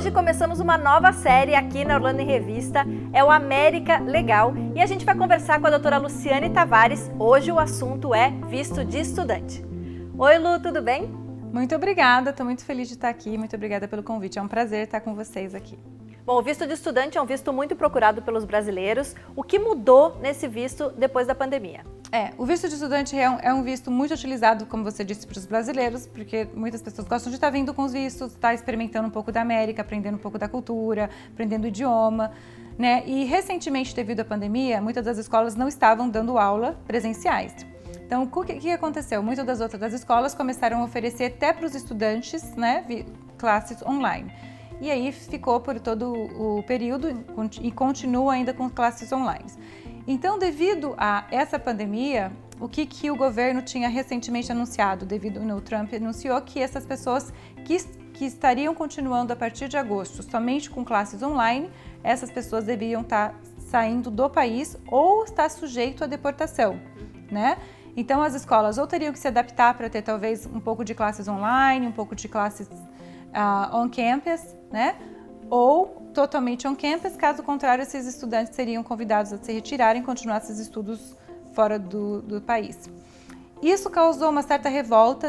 Hoje começamos uma nova série aqui na Orlando em Revista, é o América Legal, e a gente vai conversar com a doutora Luciane Tavares. Hoje o assunto é visto de estudante. Oi Lu, tudo bem? Muito obrigada, estou muito feliz de estar aqui, muito obrigada pelo convite, é um prazer estar com vocês aqui. Bom, o visto de estudante é um visto muito procurado pelos brasileiros. O que mudou nesse visto depois da pandemia? O visto de estudante é um visto muito utilizado, como você disse, para os brasileiros, porque muitas pessoas gostam de estar vindo com os vistos, estar experimentando um pouco da América, aprendendo um pouco da cultura, aprendendo o idioma, né? E recentemente, devido à pandemia, muitas das escolas não estavam dando aula presenciais. Então, o que aconteceu? Muitas das outras escolas começaram a oferecer até para os estudantes, né, classes online. E aí ficou por todo o período e continua ainda com classes online. Então, devido a essa pandemia, o que o governo tinha recentemente anunciado, o Trump anunciou que essas pessoas que estariam continuando a partir de agosto somente com classes online, essas pessoas deveriam estar saindo do país ou estar sujeito à deportação, né? Então, as escolas ou teriam que se adaptar para ter talvez um pouco de classes online, um pouco de classes on-campus, né? Ou totalmente on-campus, caso contrário, esses estudantes seriam convidados a se retirarem e continuar esses estudos fora do país. Isso causou uma certa revolta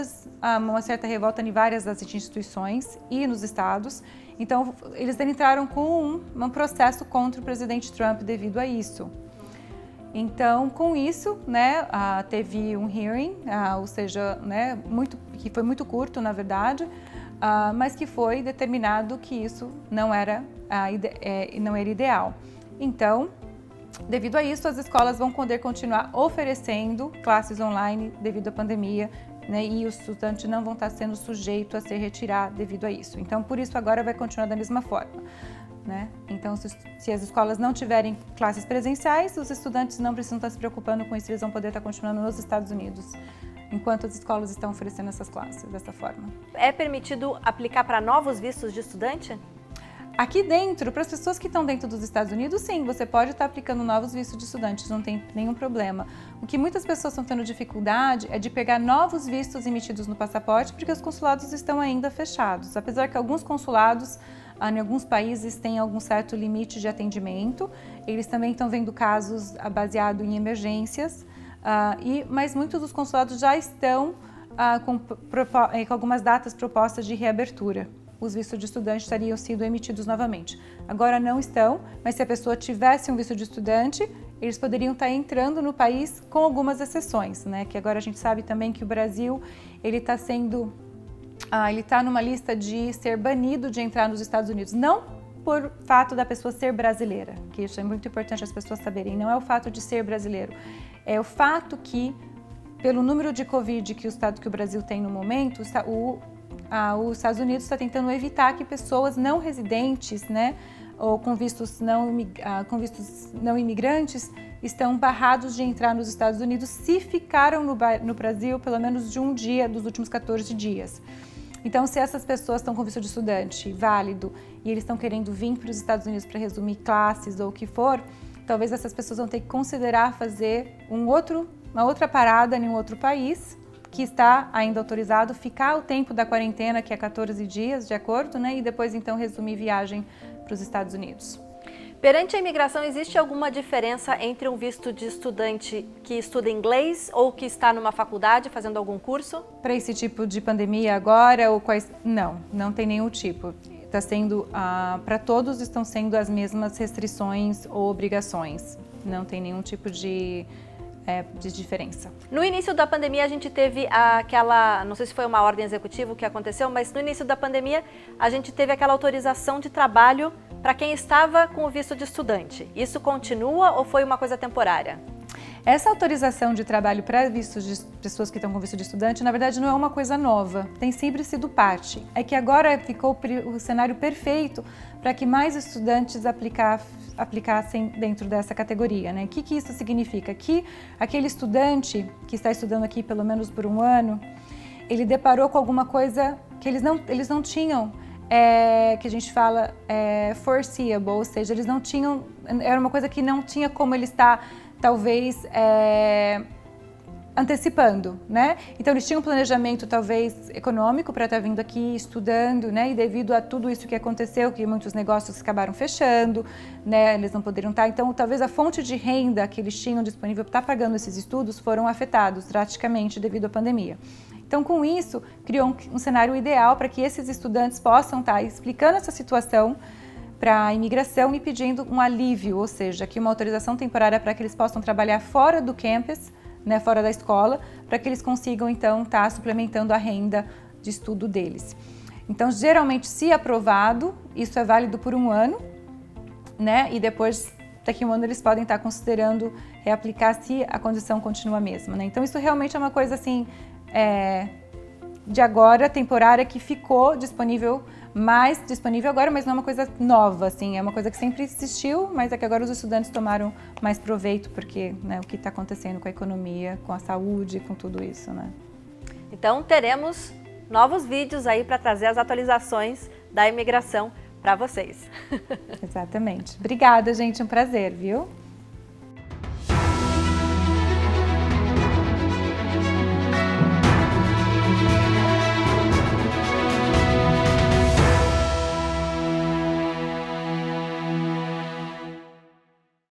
em várias das instituições e nos estados. Então, eles entraram com um processo contra o presidente Trump devido a isso. Então, com isso, né, teve um hearing, ou seja, né, que foi muito curto, na verdade, mas que foi determinado que isso não era ideal. Então, devido a isso, as escolas vão poder continuar oferecendo classes online devido à pandemia, né, e os estudantes não vão estar sendo sujeitos a se retirar devido a isso. Então, por isso, agora vai continuar da mesma forma, né? Então, se as escolas não tiverem classes presenciais, os estudantes não precisam estar se preocupando com isso, eles vão poder estar continuando nos Estados Unidos, enquanto as escolas estão oferecendo essas classes dessa forma. É permitido aplicar para novos vistos de estudante? Aqui dentro, para as pessoas que estão dentro dos Estados Unidos, sim, você pode estar aplicando novos vistos de estudantes, não tem nenhum problema. O que muitas pessoas estão tendo dificuldade é de pegar novos vistos emitidos no passaporte, porque os consulados estão ainda fechados. Apesar que alguns consulados, em alguns países, têm algum certo limite de atendimento, eles também estão vendo casos baseados em emergências, mas muitos dos consulados já estão com algumas datas propostas de reabertura. Os vistos de estudante estariam sendo emitidos novamente. Agora não estão, mas se a pessoa tivesse um visto de estudante, eles poderiam estar entrando no país com algumas exceções, né? Que agora a gente sabe também que o Brasil, ele está numa lista de ser banido de entrar nos Estados Unidos, não por fato da pessoa ser brasileira, que isso é muito importante as pessoas saberem, não é o fato de ser brasileiro, é o fato que, pelo número de Covid que o Brasil tem no momento, os Estados Unidos está tentando evitar que pessoas não residentes, né, ou com vistos não imigrantes, estão barrados de entrar nos Estados Unidos se ficaram no Brasil pelo menos de um dia dos últimos 14 dias. Então, se essas pessoas estão com visto de estudante válido e eles estão querendo vir para os Estados Unidos para resumir classes ou o que for, talvez essas pessoas vão ter que considerar fazer uma outra parada em um outro país, que está ainda autorizado, ficar o tempo da quarentena, que é 14 dias, de acordo, né? E depois, então, resumir viagem para os Estados Unidos. Perante a imigração, existe alguma diferença entre um visto de estudante que estuda inglês ou que está numa faculdade fazendo algum curso? Para esse tipo de pandemia agora, ou quais? Não tem nenhum tipo. Está sendo, para todos estão sendo as mesmas restrições ou obrigações. Não tem nenhum tipo de diferença. No início da pandemia a gente teve aquela, não sei se foi uma ordem executiva que aconteceu, mas no início da pandemia a gente teve aquela autorização de trabalho para quem estava com o visto de estudante. Isso continua ou foi uma coisa temporária? Essa autorização de trabalho para vistos de pessoas que estão com visto de estudante, na verdade, não é uma coisa nova, tem sempre sido parte. É que agora ficou o cenário perfeito para que mais estudantes aplicassem dentro dessa categoria, né? O que isso significa? Que aquele estudante que está estudando aqui pelo menos por um ano, ele deparou com alguma coisa que eles não tinham, que a gente fala foreseeable, ou seja, eles não tinham, era uma coisa que não tinha como ele estar talvez antecipando, né? Então eles tinham um planejamento talvez econômico para estar vindo aqui estudando, né? E devido a tudo isso que aconteceu, que muitos negócios acabaram fechando, né? Eles não poderiam estar. Então talvez a fonte de renda que eles tinham disponível para estar pagando esses estudos foram afetados drasticamente devido à pandemia. Então com isso criou um cenário ideal para que esses estudantes possam estar explicando essa situação para a imigração e pedindo um alívio, ou seja, aqui uma autorização temporária para que eles possam trabalhar fora do campus, né, fora da escola, para que eles consigam, então, estar suplementando a renda de estudo deles. Então, geralmente, se aprovado, isso é válido por 1 ano, né, e depois, daqui a 1 ano, eles podem estar considerando reaplicar se a condição continua a mesma, né. Então, isso realmente é uma coisa, assim, de agora, temporária, que ficou disponível agora, mas não é uma coisa nova, assim, é uma coisa que sempre existiu, mas é que agora os estudantes tomaram mais proveito, porque, né, o que está acontecendo com a economia, com a saúde, com tudo isso, né. Então teremos novos vídeos aí para trazer as atualizações da imigração para vocês. Exatamente. Obrigada, gente, um prazer, viu?